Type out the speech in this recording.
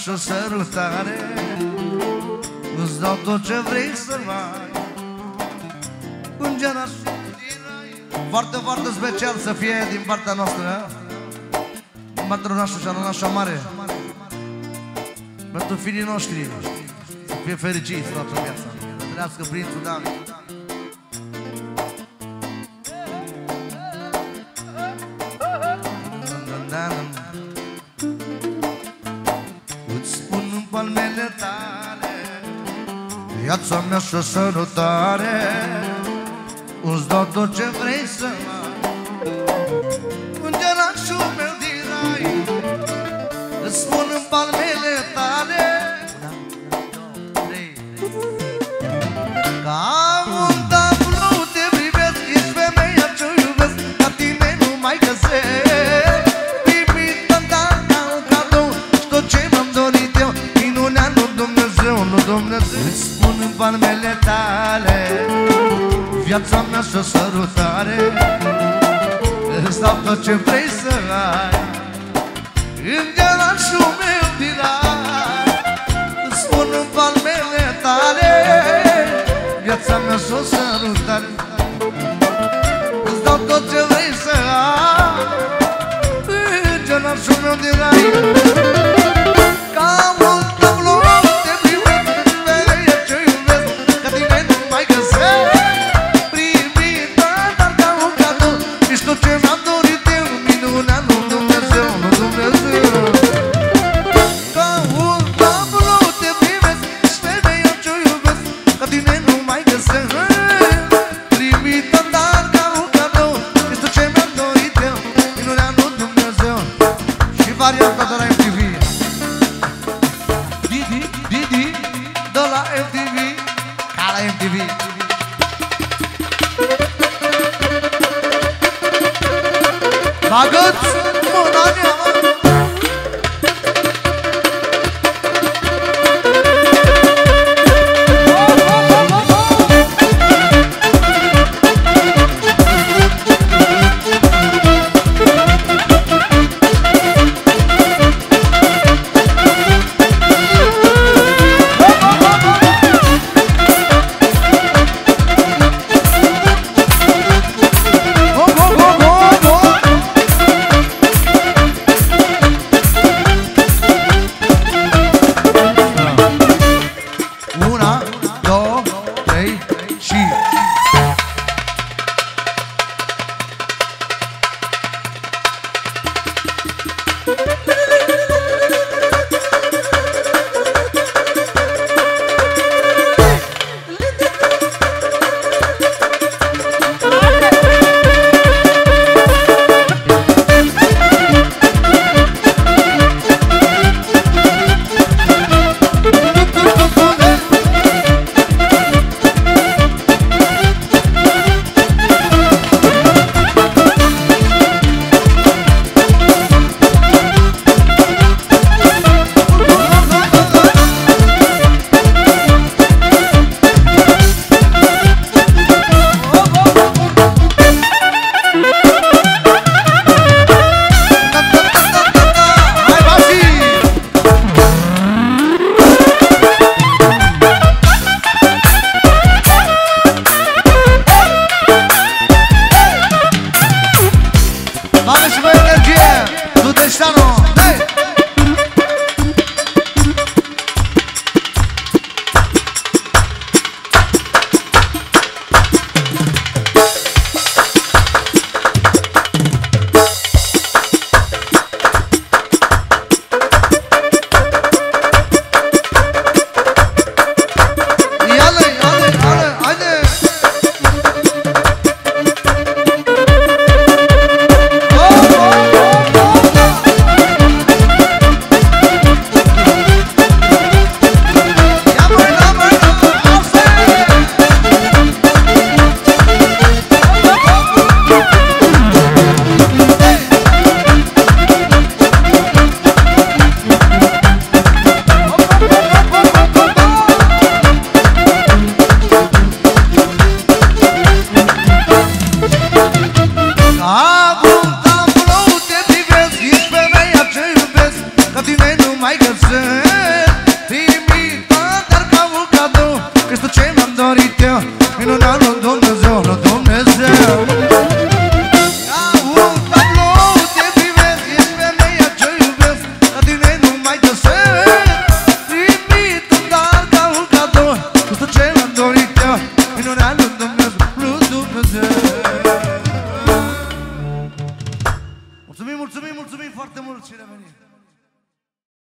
și sărutare, îți dau tot ce vrei să mai. Îngerat și foarte, foarte special să fie din partea noastră, din patronașul și anașa mare, pentru fiii noștri, să fie fericiți toată viața, să trăiască prințul David. Îți spun în palmele tale viața mea și sărutare, îți dau tot ce vrei să mai. Îngerașul meu din rai, îți spun în palmele tale că am un tablou, te privesc, ești femeia ce-o iubesc, ca tine nu mai găsesc. Primită-mi ca un cadou și tot ce m-am dorit eu, minunea nu Dumnezeu, nu Dumnezeu. Îți spun în palmele tale viața mea și-o sărutare, îți dau tot ce vrei să ai. Îngerașul meu din rai, îți spun în palmele tale viața mea și-o sărutare, îți dau tot ce vrei să ai. Îngerașul meu din rai, ca un tablou te privesc, femeia ce iubesc, ca tine nu mai găsesc. Ce mi-am dorit eu, minunea nu Dumnezeu, nu Dumnezeu. Ca un tablou te privesc, ești femeia ce-o iubesc, ca tine nu mai găsesc. Primită-mi dar ca un cadou, ești tot ce mi-am dorit eu, minunea nu Dumnezeu. Și varianta de la MTV, Didi, Didi, de la MTV, ca la MTV. Bagă-ți mâna mea, mă! Tot ce l-am dorit eu, minunat